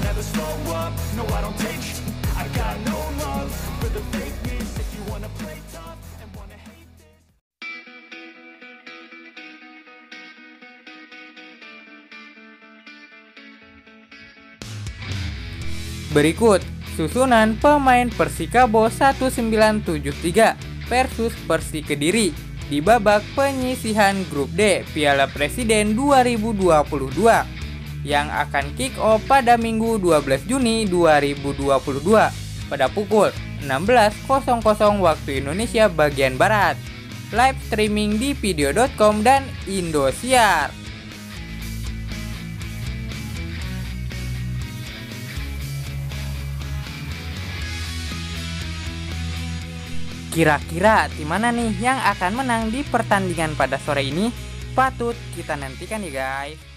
never slow up, no I don't take sh**. I got no love for the fakeness. If you wanna play tough and wanna hate this. Berikut susunan pemain Persikabo 1973 versus Persi Kediri di babak penyisihan grup D Piala Presiden 2022 yang akan kick off pada Minggu 12 Juni 2022 pada pukul 16.00 waktu Indonesia bagian Barat. Live streaming di video.com dan Indosiar. Kira-kira tim mana nih yang akan menang di pertandingan pada sore ini? Patut kita nantikan ya guys.